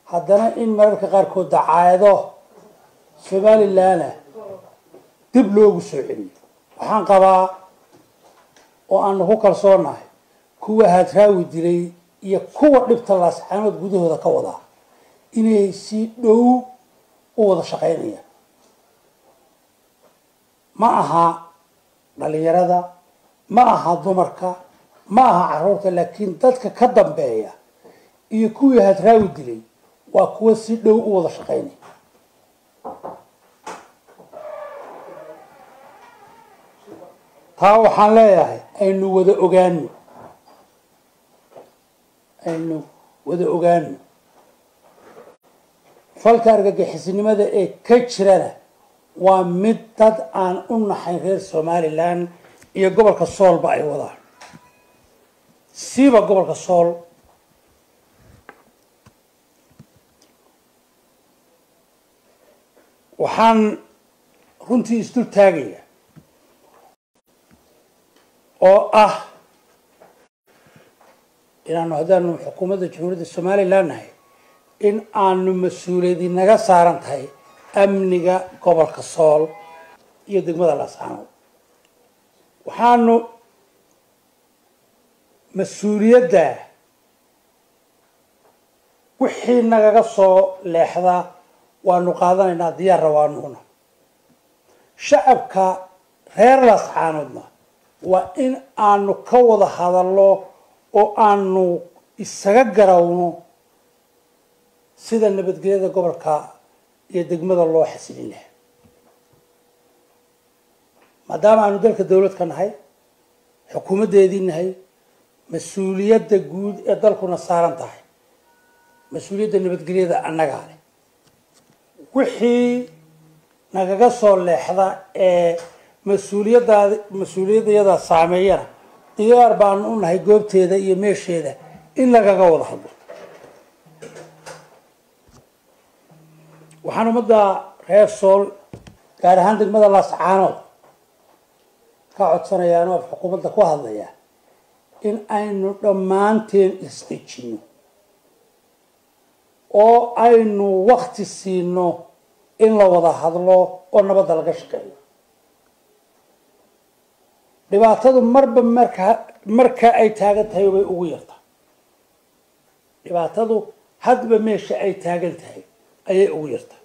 haddana in mararka qaarkood dacaayado somalilandna dib loogu soo celiyo waxaan qabaa oo aan ku kalsoonahay kuwa hadraawi dilay iyo kuwa dhibta laascaanood gudahooda ka wadaa inay si dhow u wada shaqaynayaan ma aha dhalinyarada ma aha dumarka ma aha caruurta laakiin dadka ka dambeeya iyo kuwii hadraawi dilay waa kuwa si dhow u wada shaqaynaya taa waxaan leeyahay aynu wada ogaano falka argagixisnimada ee ka jirana waa mid dad aan u naxayn reer somaliland iyo gobolka soolba ay wadaan siiba gobolka sool waxaan runtii isdul taagaya oo ah inaanu haddaanu xukuumadda jamhuuriyadda somaliland nahay in aanu mas-uuliyadi naga saaran tahay amniga gobolka sool iyo degmada laascaanood waxaanu mas-uuliyadda wixii nagaga soo leexda waanu qaadanaynaa diyaarra waanuuna shacabka reer laascaanoodna waa in aanu ka wada hadalno oo aanu isaga garawno sida nabadgelyada gobolka iyo degmada loo xasilin lahaa maadaama aanu dalka dawlad ka nahay xukuumaddeedii nahay mas-uuliyadda guud ee dalkuna saaran tahay mas-uuliyadda nabadgelyada annagaa leh wixii nagaga soo leexda ee mas-uuliyadayada saameeyana diyaar baanu u nahay goobteeda iyo meesheeda in lagaga wada hadlo waxaan ummadda reer sool gaar ahaan degmada laascaanood ka codsanayaa oo xukuumadda ku hadlaya in aynu dhammaanteen isdejino oo aynu wakti siino in la wada hadlo oo nabadda laga shaqeeyo dhibaatadu marba marka ay taagan tahay bay ugu yartaa dhibaatadu hadba meesha ay taagan tahay ayay ugu yartaa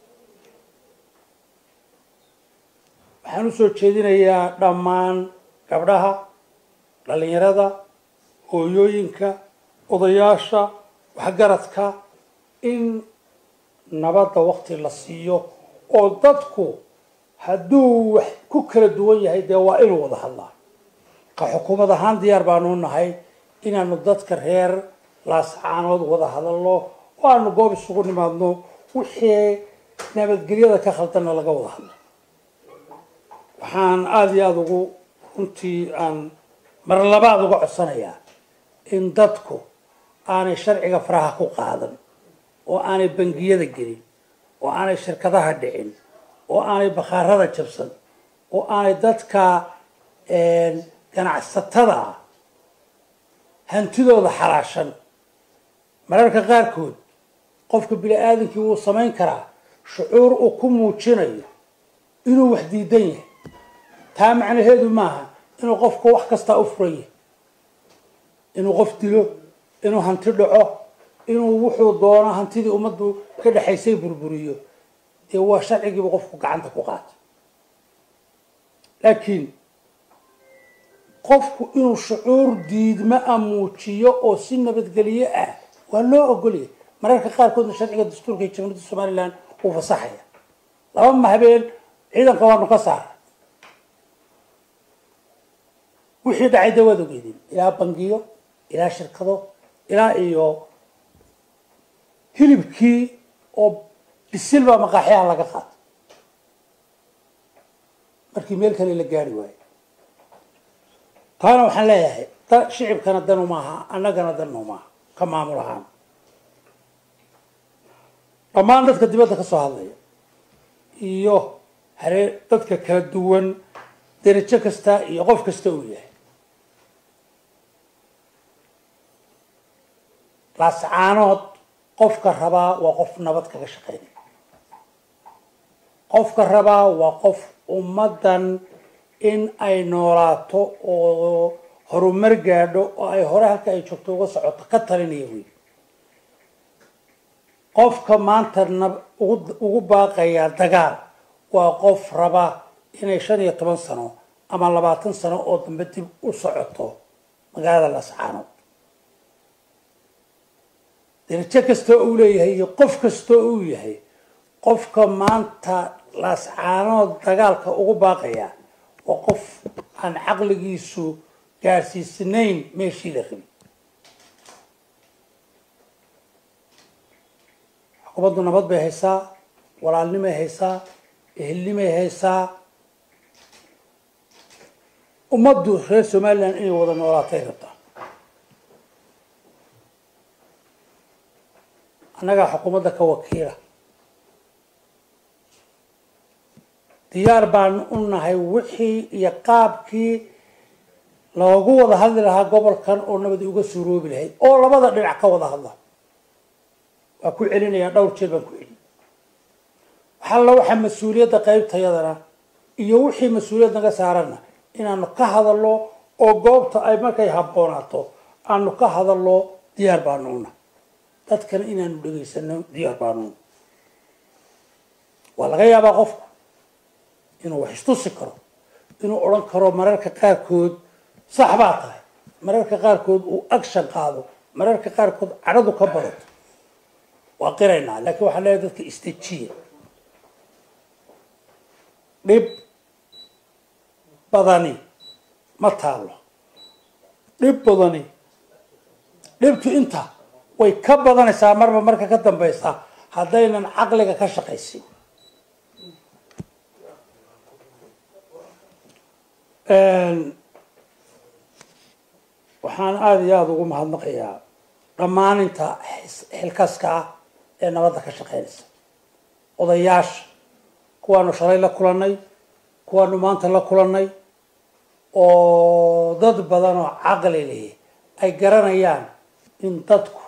waxaan u soo jeedinayaa dhammaan gabdhaha dhalinyarada hooyooyinka odayaasha waxgaradka in nabadda wakti la siiyo oo dadku hadduu wax ku kala duwan yahay dee waa inuu wada hadlaa ka xukuumad ahaan diyaar baanu nahay inaanu dadka reer laascaanood wada hadalno oo aanu goob isugu nimaadno wixii nabadgelyada ka khaldanna laga wada hadlo waxaan aada iyo aada ugu runtii aan mar labaad uga codsanayaa in dadku aanay sharciga faraha ku qaadan oo aanay bangiyada gelin oo aanay shirkadaha dhicin oo aanay bakhaarada jabsan oo aanay dadka ganacsatada ah hantidooda xalaashan mararka qaarkood qofka bini-aadankii wuu samayn karaa shucuur uu ku muujinayo inuu wax diidan yahay taa macnaheedu maaha inuu qofku wax kastaa u furan yahay inuu qof dilo inuu hanti dhaco inuu wuxuu doono hantidii ummaddu ka dhexaysay burburiyo dee waa sharcigiiba qofku gacanta ku qaata laakiin qofku inuu shucuur diidma a muujiyo oo si nabadgelyo ah waa loo ogolyahay mararka qaarkoodna sharciga dastuurka ee jamhuuriyadda somaliland uu fasaxaya laba mahabeen ciidanka waanu ka saara wixii dhacay dee waad ogeydeen ilaa bangiyo ilaa shirkado ilaa iyo hilibkii oo bisil baa maqaaxyaha laga qaatay markii meel kale la gaari waayo taana waxaan leeyahay shicibkana danu maaha annagana danu maaha ka maamul ahaan dhammaan dadka dibadda ka soo hadlaya iyo dadka kala duwan derajo kasta iyo qof kasta uu yahay laascaanood qofka rabaa waa qof nabad kaga shaqeynaya qofka rabaa waa qof ummadan in ay noolaato oo horumar gaadho oo ay hore halka ay joogto uga socoto ka talinaya wey qofka maanta ugu baaqaya dagaal waa qof raba inay 15 sano ama 20 sano oo dambe dib u socoto magaalada Laascaanood darajo kasta uu leeyahay iyo qof kasta uu yahay qofka maanta Laascaanood dagaalka ugu baaqaya waa qof aan aqligiisu gaarsiisnayn meeshii la rabay xukuumaddu nabad bay haysaa walaalnimay haysaa ehelnimay haysaa ummaddu reer Somaliland inay wada noolaatay rabtaa annaga xukuumadda ka wakiila diyaar baan u nahay wixii iyo qaabkii loogu wada hadli lahaa gobolkan oo nabad uga suuroobi lahayd oo labada dhinac ka wada hadla waa ku celinayaa dhowr jeer baan ku celin waxa mas'uuliyadda qaybtayadana iyo wixii mas'uuliyad naga saarana inaanu ka hadalno oo goobta ay markay habboonaato aanu ka hadalno diyaar baan u nahay dadkan inaanu dhageysano diyaar baan u nahay waa laga yaabaa qofku inuu wax istusi karo inuu oran karo mararka qaarkood sax baa tahay mararka qaarkood uu action qaado mararka qaarkood caradu ka badato waa qiraynaa laakiin waxaan leeyahay dadka istajiya dhib badani ma taalo dhib badani dhibtu inta way ka badanaysaa marba marka ka dambaysa haddaynan caqliga ka shaqaysin waxaan aad iyo aada ugu mahadnaqayaa dhammaan inta xilkaska ah ee nabadda ka shaqeynaysa odayaasha kuwaanu shalay la kulannay kuwaanu maanta la kulannay oo dad badan oo caqli leh ay garanayaan in dadku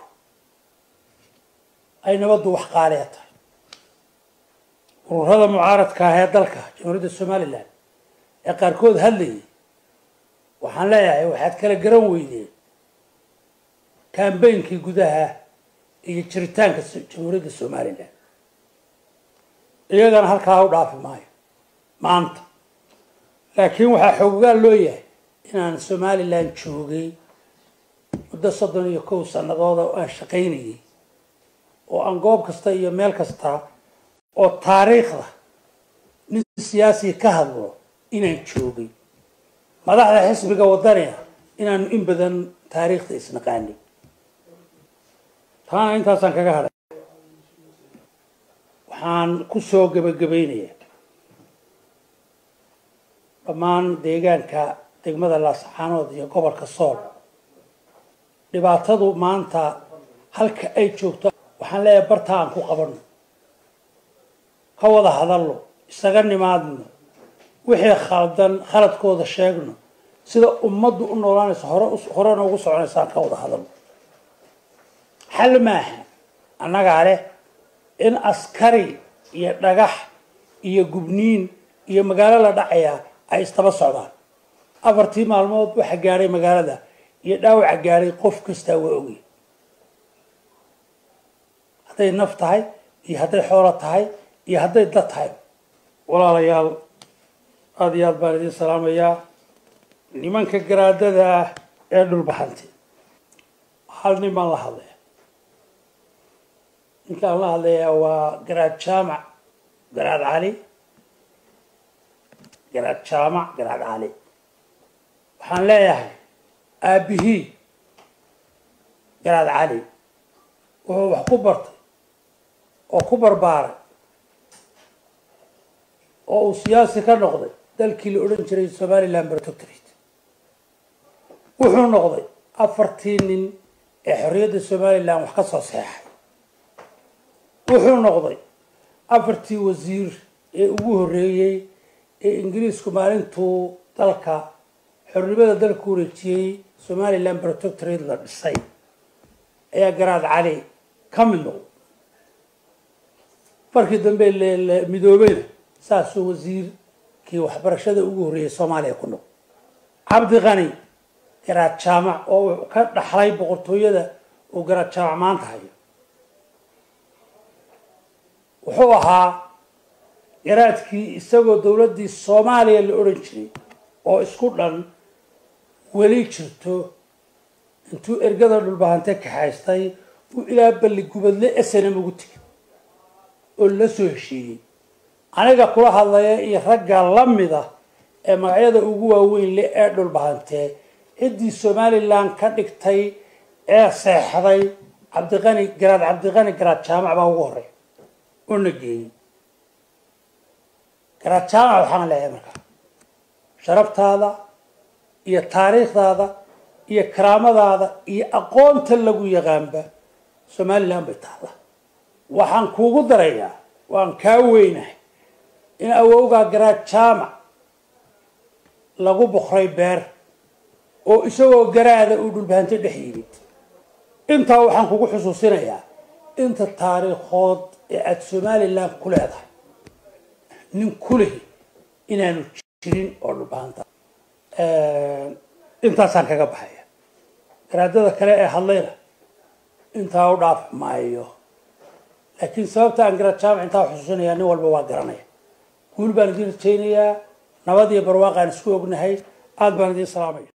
ay nabaddu wax qaaliya tahay ururada mucaaradka ah ee dalka jamhuuriyadda Somaliland ee qaarkood hadlayay waxaan leeyahay waxaad kala garan weydeen campaignkii gudaha iyo jiritaanka jamhuuriyadda Somaliland iyagana halkaa u dhaafi maayo maanta laakiin waxaa xoogaa loo yahay inaan Somaliland joogay muddo 31 sannadood oo aan shaqaynayay oo aan goob kasta iyo meel kasta oo taariikhda nin siyaasi ka hadlo inaan joogay madaxda xisbiga wadaniga inaan in badan taariikhda isnaqaanay taana intaasaan kaga hadhay waxaan ku soo gabagabaynayaa dhammaan deegaanka degmada Laascaanood iyo gobolka Sool dhibaatadu maanta halka ay joogto waxaan leeyahay barta aan ku qabanno ka wada hadalno isaga nimaadno wixii khaladkooda sheegno sida ummaddu u noolaanayso horena ugu soconaysaan ka wada hadalno xal maaha annagaa leh in askari iyo dhagax iyo gubniin iyo magaalo la dhacaya ay istaba socdaan afartii maalmood waxa gaaray magaalada iyo dhaawaca gaaray qof kasta waa ogay hadday naf tahay iyo hadday xoolo tahay iyo hadday dad tahay walaalayaal aad iyo aad baan idin salaamayaa nimanka garaadada ah ee dhulbaxantay hal nin baan la hadlaya ninkaan la hadlayaa waa garaad jaamac garaad cali garaad jaamac garaad cali waxaan leeyahay aabihii garaad cali wuxuu wax ku bartay oo ku barbaaray oo uu siyaasi ka noqday dalkii la odhan jiray Somaliland Protectorate wuxuu noqday 4 nin ee xorriyadda Somaliland wax ka soo saxay wuxuu noqday 4 wasiir ee ugu horeeyay ee Ingiriisku maalintuu dalka xornimada dalku wareejiyay Somaliland Protectorate la dhisay ayaa garaad cali كملوا فرق دنبي المدوبين ساس وزير كي وحبرشة وجوري الصومالية كله عبد غني قرأت جامع أو كان حلاي بقرطوية ده وقرأت جامع ما انتهى وحوها قرأت كي استوى دولة دي الصومالية الأورنجي أو اسكتلان ولي شرتو انتو ارقدر للبهانتك حايستاي وإلى بلي قبل أسنة مقتك ولا سوشي أنا كقول هذا يرجع لمده أما عيدا أقوى وين لأرض البهانتة إدي الصومالي لان كدكتي صحراي عبد الغني قراد شامع باوغوري ونجي قراد شامع وحنا له مركا شرفت هذا يا تاريخ هذا يا كرامة هذا يا أقوم تلقوا يغامبه صومالي لان بتاعه وحن كوجو دريا وان كاوينه إن أوجا قراد شامع lagu boqray beer oo isagoo garaada u dhulbaantay dhaxiyid inta waxaan kugu xusuusinayaa inta taariikhood ee aad Soomaaliland ku leedahay nin kuleh inaanu jirin oo dhulbaanta intaasaan kaga baxaya garaadada kale ee hadlayna inta u dhaaf maayo laakiin sababta aan garaad jaamac inta xusuusinayaa nin walba waa garanaya guul baan idin rajaynayaa nabad iyo barwaaqo aan isku ognahay aad baan idin salaamay